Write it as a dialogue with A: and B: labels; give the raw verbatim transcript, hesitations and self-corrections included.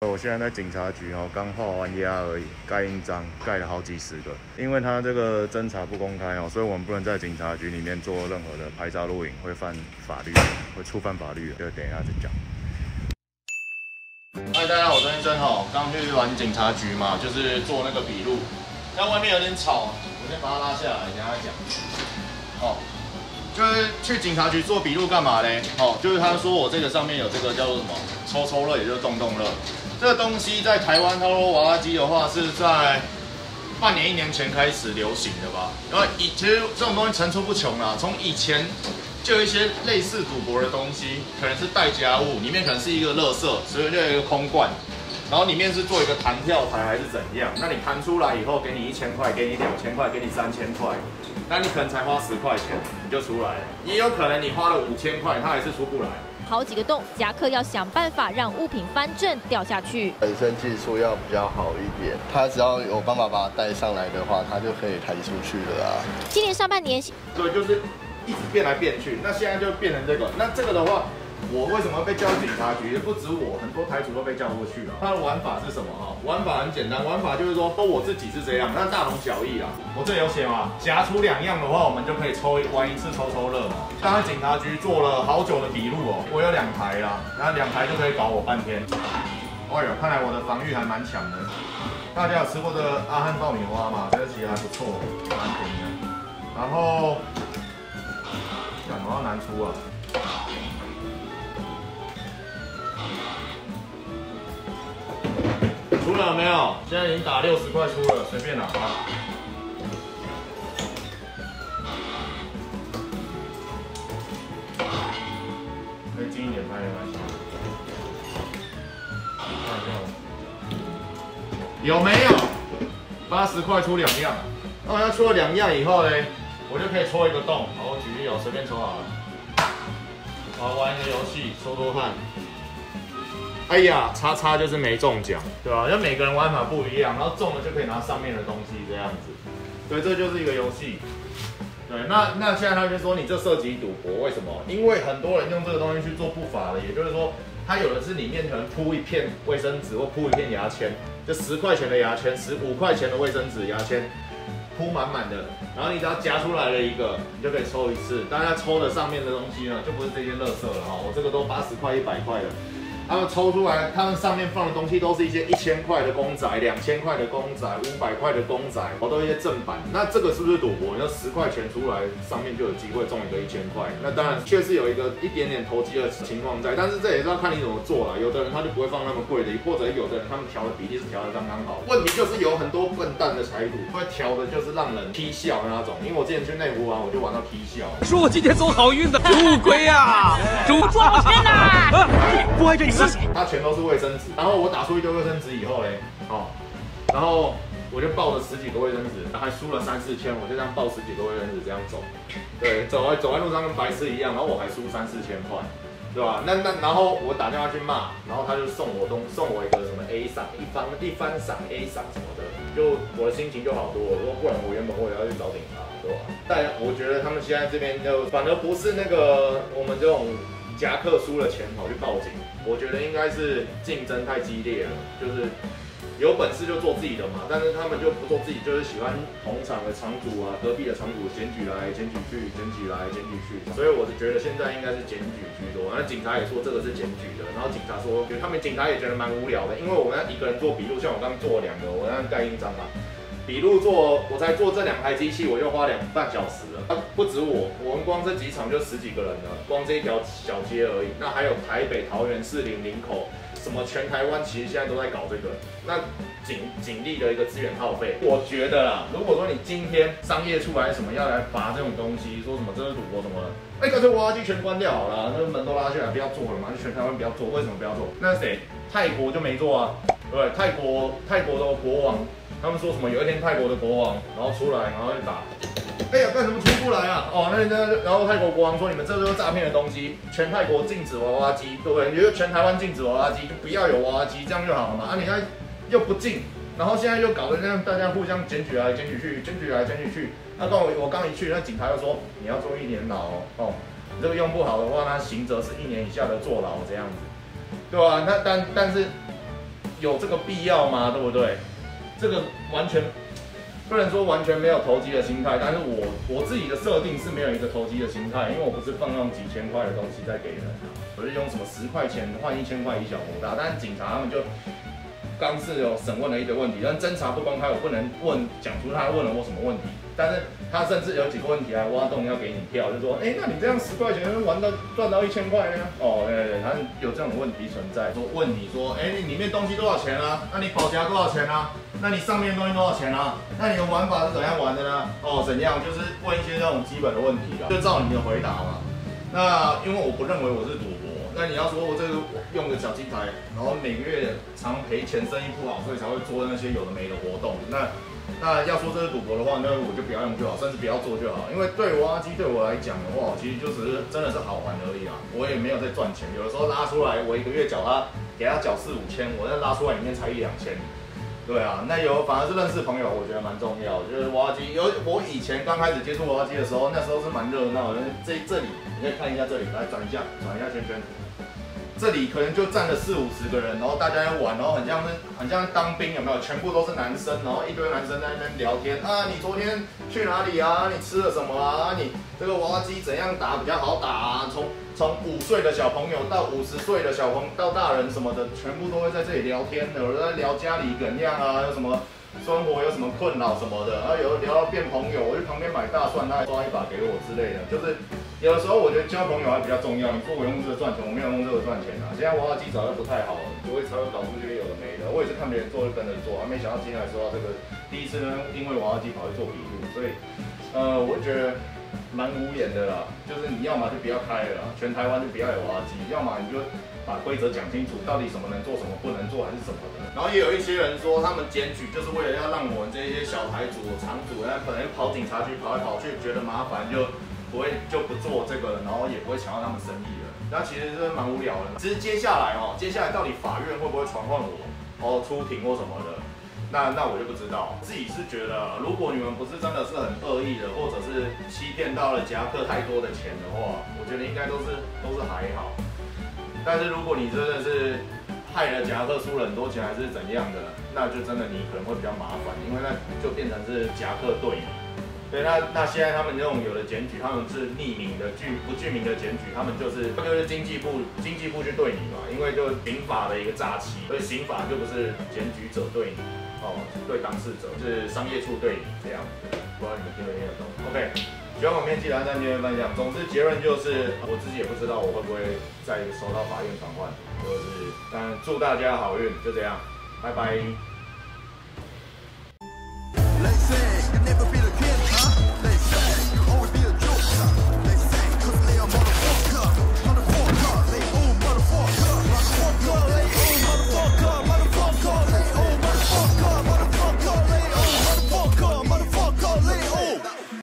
A: 我现在在警察局哦，刚画完押而已，盖印章，盖了好几十个。因为他这个侦查不公开哦，所以我们不能在警察局里面做任何的拍照录影，会犯法律，会触犯法律的。就等一下再讲。嗨，大家好，我是医生哦。刚去完警察局嘛，就是做那个笔录。但外面有点吵，我先把它拉下来，等一下讲。哦。 就是去警察局做笔录干嘛嘞？哦，就是他说我这个上面有这个叫做什么抽抽乐，也就是动动乐。这个东西在台湾，他说娃娃机的话是在半年一年前开始流行的吧。然后以其实这种东西层出不穷啦，从以前就有一些类似赌博的东西，可能是代夹物，里面可能是一个垃圾，所以就有一个空罐。 然后里面是做一个弹跳台还是怎样？那你弹出来以后，给你一千块，给你两千块，给你三千块，那你可能才花十块钱你就出来了，也有可能你花了五千块，它还是出不来。
B: 好几个洞，夹克要想办法让物品翻正掉下去。
C: 本身技术要比较好一点，它只要有办法把它带上来的话，它就可以弹出去了啊。
B: 今年上半年，
A: 对，就是一直变来变去，那现在就变成这个，那这个的话。 我为什么会被叫到警察局？也不止我，很多台主都被叫过去了。它的玩法是什么哈？玩法很简单，玩法就是说，说我自己是这样，那大同小异啦。我这里有写嘛，夹出两样的话，我们就可以抽玩一次抽抽乐嘛。刚才警察局做了好久的笔录哦，我有两台啦，然后两台就可以搞我半天。哎呦，看来我的防御还蛮强的。大家有吃过这个阿汉爆米花吗？这个其实还不错，蛮便宜的。然后，干嘛要难出啊？ 出了没有？现在已经打六十块出了，随便拿啊。可以近一点拍没关系。有没有？八十块出两样。那我要出了两样以后呢，我就可以戳一个洞。好，我举例哦，随便戳好了。好，玩一个游戏，戳戳看。 哎呀，叉叉就是没中奖，对吧？因为每个人玩法不一样，然后中了就可以拿上面的东西这样子。对，这就是一个游戏。对，那那现在他就说你这涉及赌博，为什么？因为很多人用这个东西去做不法的，也就是说，他有的是里面可能铺一片卫生纸或铺一片牙签，就十块钱的牙签，十五块钱的卫生纸牙签，铺满满的，然后你只要夹出来了一个，你就可以抽一次。大家抽的上面的东西呢，就不是这些垃圾了哈，我这个都八十块、一百块的。 他们抽出来，他们上面放的东西都是一些一千块的公仔、两千块的公仔、五百块的公仔，好多一些正版。那这个是不是赌博？你要十块钱出来，上面就有机会中一个一千块。那当然确实有一个一点点投机的情况在，但是这也是要看你怎么做啦。有的人他就不会放那么贵的，或者有的人他们调的比例是调的刚刚好。问题就是有很多笨蛋的财主会调的就是让人踢笑那种。因为我之前去内湖玩，我就玩到踢笑。
D: 说我今天走好运的，主亏呀，主赚钱呐！不会这里。
A: 它全都是卫生纸，然后我打出一堆卫生纸以后嘞，哦，然后我就抱了十几个卫生纸，还输了三四千，我就这样抱十几个卫生纸这样走，对，走在走在路上跟白痴一样，然后我还输三四千块，对吧？那那然后我打电话去骂，然后他就送我东送我一个什么 A 赏一番一番赏 A 赏什么的，就我的心情就好多了。说不然我原本我也要去找警察，对吧？但我觉得他们现在这边就反而不是那个我们这种夹克输了钱跑去报警。 我觉得应该是竞争太激烈了，就是有本事就做自己的嘛，但是他们就不做自己，就是喜欢同场的场主啊，隔壁的场主检举来检举去，检举来检举去，所以我是觉得现在应该是检举居多。那警察也说这个是检举的，然后警察说，他们警察也觉得蛮无聊的，因为我们要一个人做笔录，像我刚做了两个，我那盖印章嘛。 笔录做，我才做这两台机器，我就花两半小时了。啊，不止我，我们光这几场就十几个人了，光这一条小街而已。那还有台北、桃园、士林、林口，什么全台湾，其实现在都在搞这个。那警警力的一个资源耗费，我觉得啦，如果说你今天商业出来什么要来罚这种东西，说什么这是赌博什么的，哎，干脆娃娃机全关掉好了，那门都拉下来，不要做了嘛，就全台湾不要做。为什么不要做？那谁？泰国就没做啊，对不对？泰国泰国的国王。 他们说什么？有一天泰国的国王，然后出来，然后就打，哎呀，干什么出不来啊？哦，那那然后泰国国王说，你们这都是诈骗的东西，全泰国禁止娃娃机，对不对？你觉得全台湾禁止娃娃机，就不要有娃娃机，这样就好了嘛？啊，你看又不禁，然后现在又搞得这样，大家互相检举来检举去，检举来检举去。那刚我我刚一去，那警察又说你要坐一年牢哦，哦，你这个用不好的话，那刑责是一年以下的坐牢这样子，对吧、啊？那但但是。 有这个必要吗？对不对？这个完全不能说完全没有投机的心态，但是我我自己的设定是没有一个投机的心态，因为我不是放那种几千块的东西在给人啊，我是用什么十块钱换一千块以小博大，但是警察他们就刚是有审问了一堆问题，但侦查不公开，我不能问讲出他问了我什么问题，但是他甚至有几个问题还挖洞要给你跳，就说，哎、欸，那你这样十块钱玩到赚到一千块呢？哦，对对，他有这种问题存在，说问你说，哎、欸，你里面东西多少钱啊？那你保夹多少钱啊？那你上面东西多少钱啊？那你的玩法是怎样玩的呢？哦，怎样？就是问一些这种基本的问题啊，就照你的回答嘛。那因为我不认为我是赌博，那你要说我这个用个小机台，然后每个月常赔钱，生意不好，所以才会做那些有的没的活动。那那要说这是赌博的话，那我就不要用就好，甚至不要做就好。因为对挖机对我来讲的话，其实就只是真的是好玩而已啊，我也没有在赚钱。有的时候拉出来，我一个月缴他给他缴四五千，我再拉出来里面才一两千。对啊，那有反而是认识朋友，我觉得蛮重要的。就是挖机，有我以前刚开始接触挖机的时候，那时候是蛮热闹的。这这里你可以看一下这里，来转一下，转一下圈圈。这里可能就站了四五十个人，然后大家在玩，然后很像是很像当兵，有没有？全部都是男生，然后一堆男生在那边聊天啊，你昨天去哪里啊？你吃了什么啊？你这个娃娃机怎样打比较好打啊？从从五岁的小朋友到五十岁的小朋友到大人什么的，全部都会在这里聊天的，有人在聊家里怎样啊，有什么生活有什么困扰什么的，然后有聊到变朋友，我去旁边买大蒜，他还抓一把给我之类的，就是有的时候我觉得交朋友还比较重要。你说我用这个赚钱，我没有用这个赚钱啊。现在娃娃机早就不太好了，所以才会搞出这些有的没的。我也是看别人做就跟着做，还没想到今天来说到这个第一次呢，因为娃娃机跑去做笔录，所以呃，我觉得蛮无言的啦。就是你要么就不要开了啦，全台湾就不要有娃娃机，要么你就把规则讲清楚，到底什么能做，什么不能做，还是什么的。然后也有一些人说，他们检举就是为了要让我们这些小台主、厂主，那本来跑警察局跑来跑去，觉得麻烦就。不会就不做这个了，然后也不会抢到他们生意了。那其实是蛮无聊的。其实接下来哦，接下来到底法院会不会传唤我，哦出庭或什么的，那那我就不知道。自己是觉得，如果你们不是真的是很恶意的，或者是欺骗到了夹克太多的钱的话，我觉得应该都是都是还好。但是如果你真的是害了夹克输了很多钱，还是怎样的，那就真的你可能会比较麻烦，因为那就变成是夹克对你。对，那那现在他们这种有的检举，他们是匿名的、具不具名的检举，他们就是就是经济部经济部去对你嘛，因为就刑法的一个诈欺，所以刑法就不是检举者对你，哦，对当事者是商业处对你这样子，不知道你们听没听得懂 ？OK， 喜欢我片记得按赞、订阅、分享。总之结论就是，我自己也不知道我会不会再收到法院传唤，就是，但祝大家好运，就这样，拜拜。